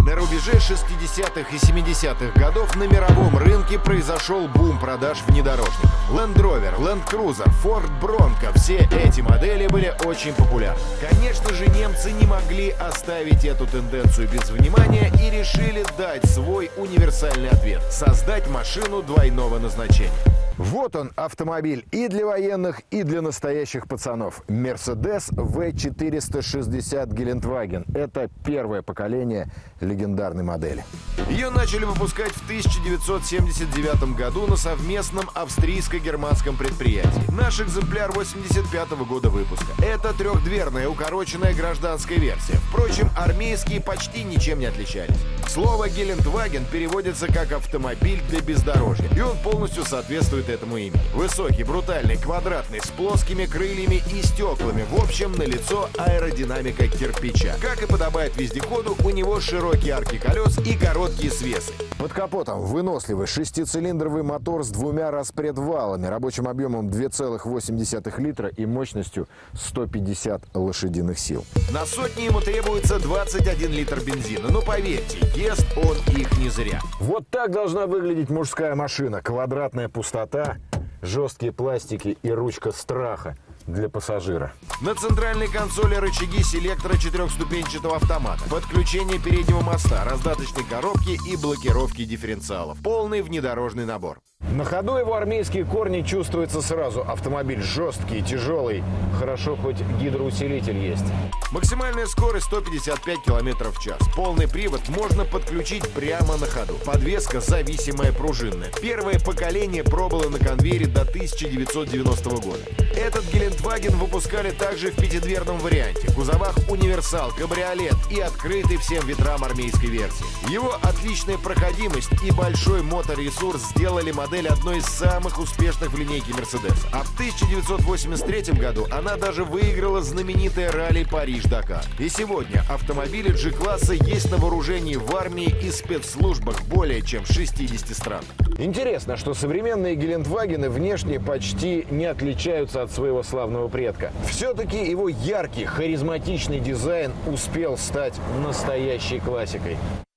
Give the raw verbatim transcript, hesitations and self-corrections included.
На рубеже шестидесятых и семидесятых годов на мировом рынке произошел бум продаж внедорожников. Land Rover, Land Cruiser, Ford Bronco – все эти модели были очень популярны. Конечно же, немцы не могли оставить эту тенденцию без внимания и решили дать свой универсальный ответ – создать машину двойного назначения. Вот он, автомобиль и для военных, и для настоящих пацанов. Mercedes ви четыреста шестьдесят Geländewagen. Это первое поколение легендарной модели. Ее начали выпускать в тысяча девятьсот семьдесят девятом году на совместном австрийско-германском предприятии. Наш экземпляр восемьдесят пятого года выпуска. Это трехдверная укороченная гражданская версия. Впрочем, армейские почти ничем не отличались. Слово Geländewagen переводится как «автомобиль для бездорожья», и он полностью соответствует этому имени. Высокий, брутальный, квадратный, с плоскими крыльями и стеклами. В общем, на лицо аэродинамика кирпича. Как и подобает вездеходу, у него широкие арки колес и короткие свесы. Под капотом выносливый шестицилиндровый мотор с двумя распредвалами, рабочим объемом две целых восемь десятых литра и мощностью сто пятьдесят лошадиных сил. На сотни ему требуется двадцать один литр бензина, но поверьте, ест он их не зря. Вот так должна выглядеть мужская машина. Квадратная пустота, жесткие пластики и ручка страха для пассажира. На центральной консоли рычаги селектора четырехступенчатого автомата, подключение переднего моста, раздаточной коробки и блокировки дифференциалов. Полный внедорожный набор. На ходу его армейские корни чувствуются сразу. Автомобиль жесткий, тяжелый. Хорошо, хоть гидроусилитель есть. Максимальная скорость сто пятьдесят пять километров в час. Полный привод можно подключить прямо на ходу. Подвеска зависимая пружинная. Первое поколение пробыло на конвейере до тысяча девятьсот девяностого года. Этот Geländewagen выпускали также в пятидверном варианте. В кузовах универсал, кабриолет и открытый всем ветрам армейской версии. Его отличная проходимость и большой моторесурс сделали модель одной из самых успешных в линейке Mercedes. А в тысяча девятьсот восемьдесят третьем году она даже выиграла знаменитое ралли Париж-Дакар. И сегодня автомобили G-класса есть на вооружении в армии и спецслужбах более чем в шестидесяти странах. Интересно, что современные Geländewagen внешне почти не отличаются от своего славного предка. Все-таки его яркий, харизматичный дизайн успел стать настоящей классикой.